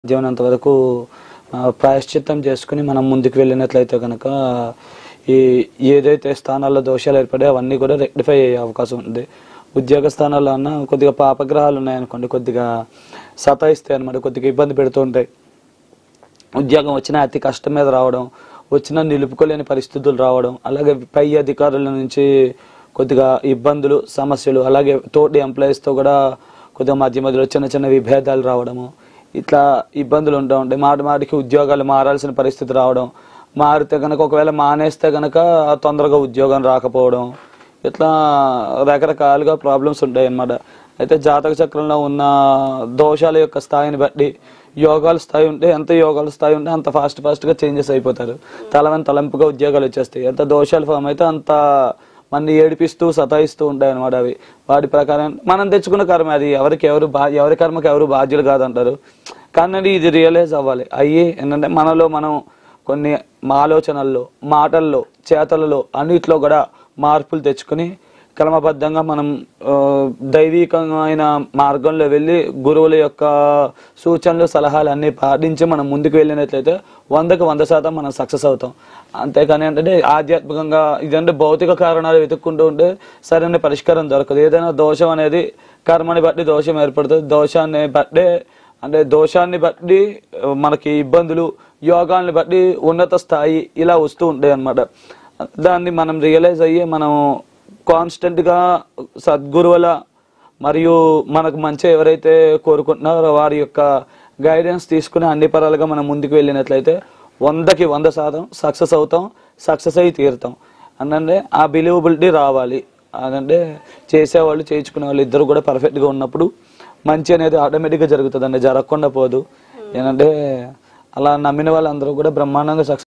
సాధ్యమైనంత వరకు ప్రాయశ్చిత్తం చేసుకుని మనం ముందుకు వెళ్ళినట్లయితే కనుక ఈ ఏదైతే స్థానాల్లో దోషాలు ఏర్పడే అవన్నీ కూడా రెక్టిఫై అయ్యే అవకాశం ఉంది. ఉద్యోగ స్థానాల్లో అన్న కొద్దిగా పాపగ్రహాలు ఉన్నాయనుకోండి, కొద్దిగా సతాయిస్తాయి అన్నమాట, కొద్దిగా ఇబ్బంది పెడుతూ ఉంటాయి. ఉద్యోగం వచ్చినా అతి కష్టం మీద రావడం, వచ్చినా నిలుపుకోలేని పరిస్థితులు రావడం, అలాగే పై అధికారుల నుంచి కొద్దిగా ఇబ్బందులు, సమస్యలు, అలాగే తోటి ఎంప్లాయీస్తో కూడా కొద్దిగా మధ్యలో చిన్న చిన్న విభేదాలు రావడము, ఇట్లా ఇబ్బందులు ఉంటూ ఉంటాయి. మాటికి ఉద్యోగాలు మారాల్సిన పరిస్థితి రావడం, మారితే కనుక ఒకవేళ మానేస్తే కనుక తొందరగా ఉద్యోగం రాకపోవడం, ఇట్లా రకరకాలుగా ప్రాబ్లమ్స్ ఉంటాయి అన్నమాట. అయితే జాతక చక్రంలో ఉన్న దోషాల యొక్క స్థాయిని బట్టి యోగాల స్థాయి ఉంటే, ఎంత యోగాల స్థాయి ఉంటే అంత ఫాస్ట్గా చేంజెస్ అయిపోతారు. తలంపుగా ఉద్యోగాలు వచ్చేస్తాయి. ఎంత దోషాలు ఫామ్ అయితే అంత మన ఏడిపిస్తూ సతాయిస్తూ ఉంటాయి అన్నమాట. అవి వాటి ప్రకారం మనం తెచ్చుకున్న కర్మ, అది ఎవరి కర్మకి ఎవరు బాధ్యులు కాదంటారు. కానీ ఇది రియలైజ్ అవ్వాలి. ఏంటంటే మనలో మనం కొన్ని ఆలోచనల్లో, మాటల్లో, చేతలలో అన్నిట్లో కూడా మార్పులు తెచ్చుకుని క్రమబద్ధంగా మనం దైవికమైన మార్గంలో వెళ్ళి గురువుల యొక్క సూచనలు, సలహాలు అన్నీ పాటించి మనం ముందుకు వెళ్ళినట్లయితే 100% మనం సక్సెస్ అవుతాం. అంతేకాని ఏంటంటే ఆధ్యాత్మికంగా ఇదంటే భౌతిక కారణాలు వెతుక్కుంటూ ఉంటే సరైన పరిష్కారం దొరకదు. ఏదైనా దోషం అనేది కర్మని బట్టి దోషం ఏర్పడుతుంది. దోషాన్ని బట్టి మనకి ఇబ్బందులు, యోగాల్ని బట్టి ఉన్నత స్థాయి ఇలా వస్తూ ఉంటాయి అన్నమాట. దాన్ని మనం రియలైజ్ అయ్యి మనం కాన్స్టెంట్గా సద్గురువుల మరియు మనకు మంచి ఎవరైతే కోరుకుంటున్నారో వారి యొక్క గైడెన్స్ తీసుకుని అన్ని పరాలుగా మనం ముందుకు వెళ్ళినట్లయితే 100% సక్సెస్ అవుతాం, సక్సెస్ అయి తీరుతాం. అంటే ఆ బిలీవబిలిటీ రావాలి. అదంటే చేసేవాళ్ళు, చేయించుకునే వాళ్ళు ఇద్దరు కూడా పర్ఫెక్ట్గా ఉన్నప్పుడు మంచి అనేది ఆటోమేటిక్గా జరుగుతుంది. జరగకుండా పోదు. ఏంటంటే అలా నమ్మిన వాళ్ళందరూ కూడా బ్రహ్మాండంగా సక్సెస్